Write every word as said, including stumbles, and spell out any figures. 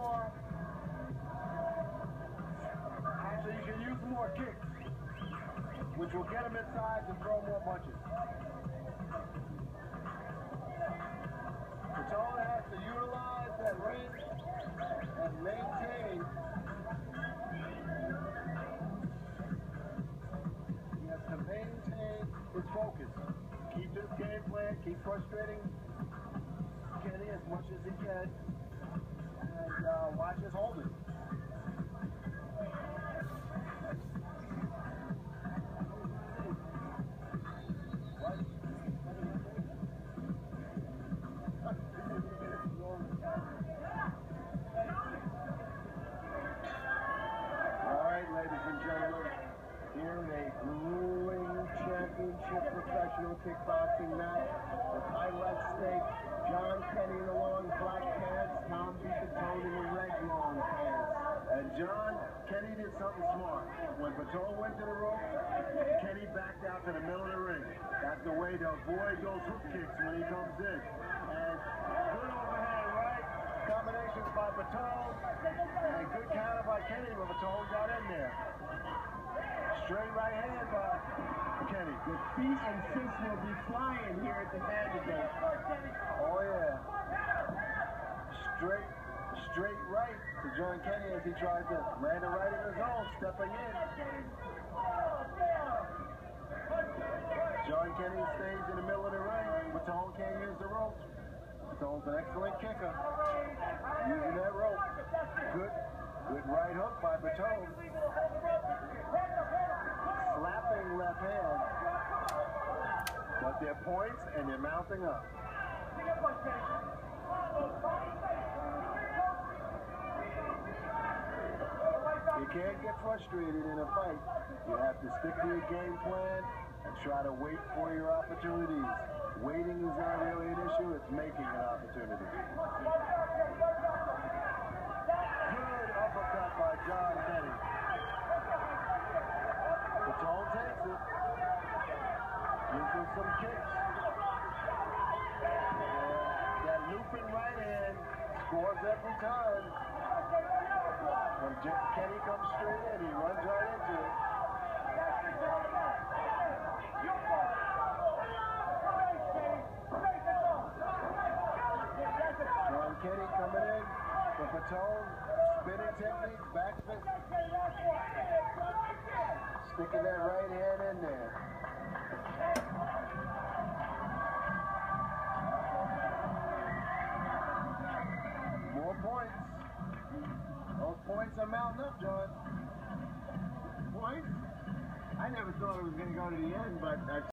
more. Actually, you can use more kicks, which will get him inside and throw more punches. Bottone has to utilize that range and maintain. He has to maintain his focus. Keep his game plan, keep frustrating Kenny as much as he can, and uh, watch his holding. Ladies and gentlemen, here in a grueling championship professional kickboxing match, the title at stake, John Kenny in the long black pants, Tom Bottone in the red long pants. And John Kenny did something smart. When Bottone went to the ropes, Kenny backed out to the middle of the ring. That's the way to avoid those hook kicks when he comes in. And good overhand right, combinations by Bottone, and good counter by Kenny, but Bottone got in there. Straight right hand by Kenny. The feet and fists will be flying here at the hand today. Oh yeah. Straight, straight right to John Kenny as he tries to land it right in his own, stepping in. John Kenny stays in the middle of the ring. Bottone can't use the ropes. Bottone's an excellent kicker. Using that rope. Good, good right hook by Bottone. Slapping left hand. But they're points and they're mounting up. You can't get frustrated in a fight. You have to stick to your game plan and try to wait for your opportunities. Waiting is not really an issue, it's making an opportunity. Good uppercut by John Kenny. Bottone takes it. Gives him some kicks. And that looping right hand scores every time. When Kenny comes straight in, he runs right into it. John Kenny coming in for Bottone, spinning technique, back fist. Sticking that right hand in there. More points. Those points are mounting up, John. Points? I never thought it was going to go to the end, but I